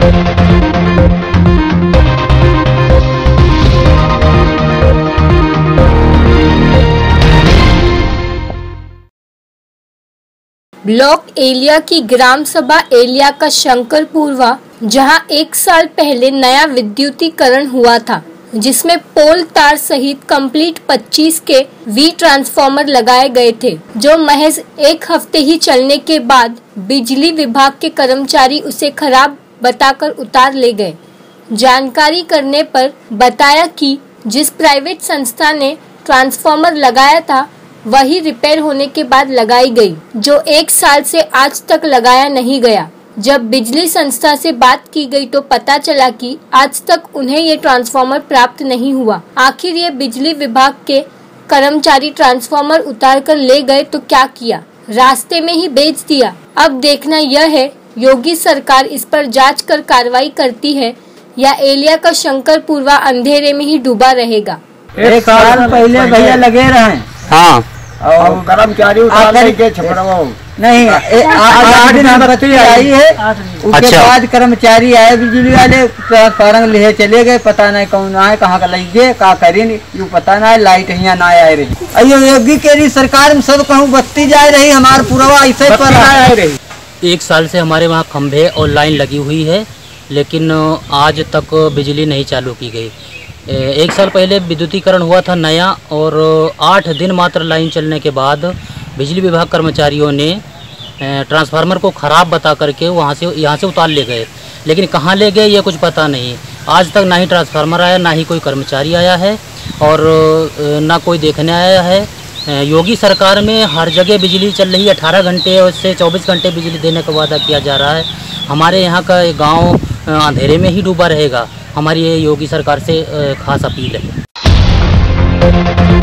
Block Elia की ग्राम सभा एलिया का शंकरपुरवा, जहां 1 साल पहले नया विद्युतीकरण हुआ था, जिसमें पोल तार सहित कंप्लीट 25 के वी ट्रांसफार्मर लगाए गए थे, जो महज 1 हफ्ते ही चलने के बाद बिजली विभाग के कर्मचारी उसे खराब बताकर उतार ले गए। जानकारी करने पर बताया कि जिस प्राइवेट संस्था ने ट्रांसफार्मर लगाया था वही रिपेयर होने के बाद लगाई गई, जो 1 साल से आज तक लगाया नहीं गया। जब बिजली संस्था से बात की गई तो पता चला कि आज तक उन्हें ये ट्रांसफार्मर प्राप्त नहीं हुआ। आखिर ये बिजली विभाग के कर्मचारी ट्रांसफार्मर उतार कर ले गए तो क्या किया? रास्ते में ही बेच दिया। अब देखना यह है योगी सरकार इस पर जांच कर कार्रवाई करती है या एलिया का शंकरपुरवा अंधेरे में ही डूबा रहेगा। 1 साल पहले भैया लगे रहे। हाँ, और कर्मचारी उतार के नहीं, 8 दिन बत्ती आई है। उसके बाद कर्मचारी आए बिजली वाले, ट्रांसफार्मर ले चले गए। पता नहीं कौन आए, कहाँ का लगे, का करी यू पता नहीं। लाइट यहाँ ना आ रही। अयो योगी के सरकार में सब कहूँ बत्ती जा रही, हमारे पुरवा ऐसे पर आ रही। 1 साल से हमारे वहाँ खंभे और लाइन लगी हुई है, लेकिन आज तक बिजली नहीं चालू की गई। 1 साल पहले विद्युतीकरण हुआ था नया, और 8 दिन मात्र लाइन चलने के बाद बिजली विभाग कर्मचारियों ने ट्रांसफार्मर को ख़राब बता करके यहाँ से उतार ले गए। लेकिन कहाँ ले गए ये कुछ पता नहीं। आज तक ना ही ट्रांसफार्मर आया, ना ही कोई कर्मचारी आया है, और ना कोई देखने आया है। योगी सरकार में हर जगह बिजली चल रही है, 18 घंटे से 24 घंटे बिजली देने का वादा किया जा रहा है। हमारे यहाँ का गाँव अंधेरे में ही डूबा रहेगा। हमारी ये योगी सरकार से खास अपील है।